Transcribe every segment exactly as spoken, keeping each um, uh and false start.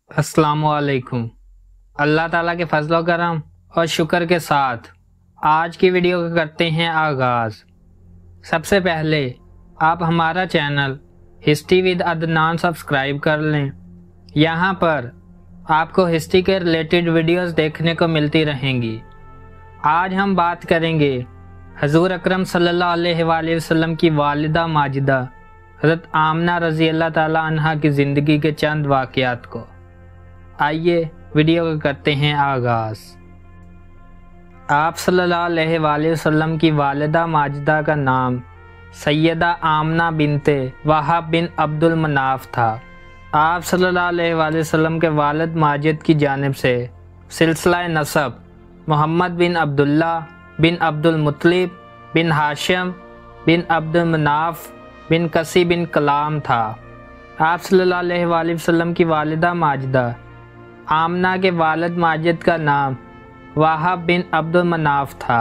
अस्सलाम वालेकुम। अल्लाह ताला के फजल व करम और शुक्र के साथ आज की वीडियो का करते हैं आगाज़। सबसे पहले आप हमारा channel history with Adnan subscribe कर लें। यहाँ पर आपको हिस्ट्री के रिलेटेड वीडियोस देखने को मिलती रहेंगी। आज हम बात करेंगे हजूर अकरम सल्लल्लाहु अलैहि वसल्लम की वालिदा माजिदा हज़रत आमना रज़ी अल्लाह ताला अन्हा की ज़िंदगी के चंद वाक़यात को। आइए वीडियो को करते हैं आगाज़। आप सल्लल्लाहु अलैहि वसल्लम की वालिदा माजिदा का नाम सैयदा आमना बिनते वहाब बिन अब्दुल मनाफ था। आप सल्लल्लाहु अलैहि वसल्लम के वालिद माजिद की जानिब से सिलसिला नसब मोहम्मद बिन अब्दुल्ला बिन अब्दुल मुत्तलिब बिन हाशिम बिन अब्दुल मनाफ बिन कसी बिन कलाम था। आप सल्लल्लाहु अलैहि वसल्लम की वालिदा माजिदा आमना के वालिद माजिद का नाम वहाब बिन अब्दुल मनाफ था,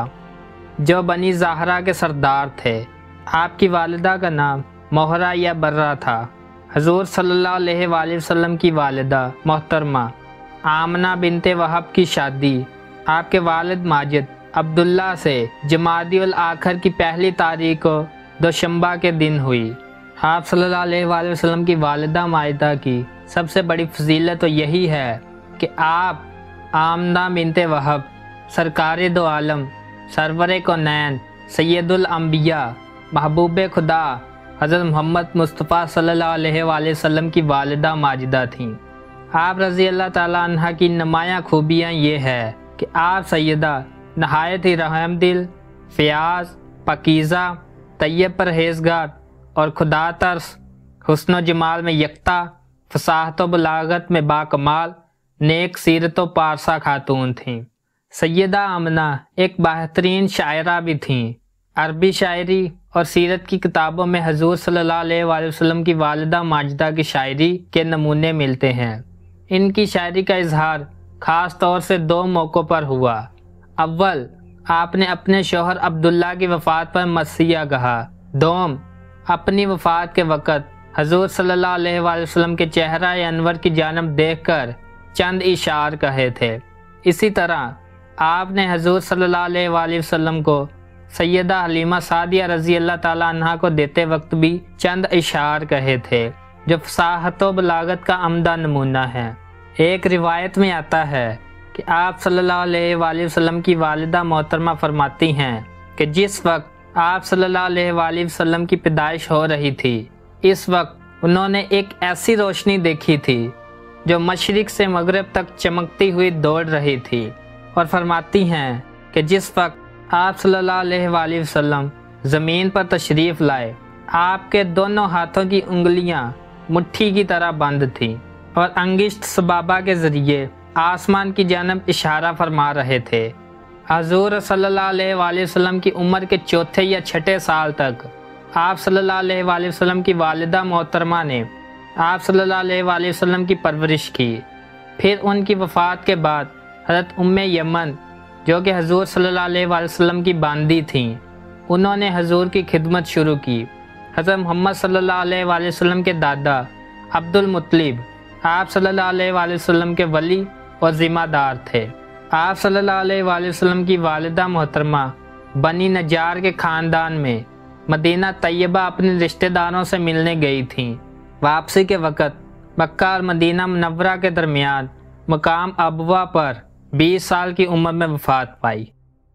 जो बनी ज़हरा के सरदार थे। आपकी वालिदा का नाम मोहरा या बर्रा था। हजूर सल्लल्लाहु अलैहि वसल्लम की वालिदा मोहतरमा आमना बिनते वहाब की शादी आपके वालिद माजिद अब्दुल्ला से जमादियुल आखिर की पहली तारीख को दोशंबा के दिन हुई। आप सल्लल्लाहु अलैहि वसल्लम की वालिदा माजिदा की सबसे बड़ी फजीलत तो यही है कि आप आमना बिनते वहाब सरकार दो आलम सरवर कौनैन सैयदुल अंबिया महबूब खुदा हज़रत मोहम्मद मुस्तफ़ा सल्लल्लाहु अलैहि वसल्लम की वालिदा माजिदा थीं। आप रज़ी अल्लाह ताला अन्हा की नुमायाँ खूबियाँ ये है कि आप सैयदा नहायत ही रहमदिल, फ़याज़, पकीज़ा, तैयब परहेज़गार और खुदा तरस, हुस्न जमाल में यकता, फसाहत व बलागत में बाकमाल, नेक सीरत व पारसा खातून थीं। सैयदा आमना एक बेहतरीन शायरा भी थीं। अरबी शायरी और सीरत की किताबों में हजूर सल्लल्लाहु अलैहि वसल्लम की वालिदा माजिदा की शायरी के नमूने मिलते हैं। इनकी शायरी का इजहार ख़ास तौर से दो मौक़ों पर हुआ। अव्वल, आपने अपने शोहर अब्दुल्ला की वफ़ात पर मसीहा कहा। दोम, अपनी वफ़ात के वक़्त हजूर सल्लल्लाहु अलैहि वसल्लम के चेहरा अनवर की जानब देखकर चंद इशार कहे थे। इसी तरह आपने हजूर सल्लल्लाहु अलैहि वसल्लम को सैयदा हलीमा सादिया रज़ी अल्लाह ताला अन्हा को देते वक्त भी चंद इशार कहे थे, जो फसाहत व बलागत का अमदा नमूना है। एक रिवायत में आता है कि आप सल्लल्लाहु अलैहि वसल्लम की वालिदा मोहतरमा फरमाती हैं कि जिस वक्त आप सल्लल्लाहु अलैहि वसल्लम की पैदाइश हो रही थी, इस वक्त उन्होंने एक ऐसी रोशनी देखी थी जो मशरिक से मगरिब तक चमकती हुई दौड़ रही थी, और फरमाती हैं कि जिस वक्त आप सल्लल्लाहु अलैहि वसल्लम ज़मीन पर तशरीफ़ लाए, आपके दोनों हाथों की उंगलियां मुट्ठी की तरह बंद थीं और अंगिश्त सबाबा के ज़रिए आसमान की जानब इशारा फरमा रहे थे। हजूर सल्लल्लाहु अलैहि वसल्लम की उम्र के चौथे या छठे साल तक आप सल्लल्लाहु अलैहि वसल्लम की वालिदा मोहतरमा ने आप सल्लल्लाहु अलैहि वसल्लम की परवरिश की। फिर उनकी वफ़ात के बाद हज़रत उम्मे यमन, जो कि हजूर सल्लल्लाहु अलैहि वसल्लम की बांदी थीं, उन्होंने हजूर की खिदमत शुरू की। हज़रत मोहम्मद सल्लल्लाहु अलैहि वसल्लम के दादा अब्दुल मुत्तलिब आप सल्लल्लाहु अलैहि वसल्लम के वली और ज़िम्मेदार थे। आप सल्लल्लाहु अलैहि वसल्लम की वालिदा मोहतरमा बनी नजार के ख़ानदान में मदीना तैयबा अपने रिश्तेदारों से मिलने गई थीं। वापसी के वक़्त मक्का और मदीना मुनव्वरा के दरमियान मकाम अबवा पर बीस साल की उम्र में वफ़ात पाई।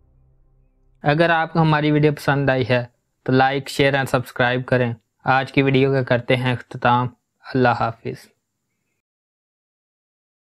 अगर आपको हमारी वीडियो पसंद आई है तो लाइक, शेयर एंड सब्सक्राइब करें। आज की वीडियो का करते हैं इख्तिताम। अल्लाह हाफिज़।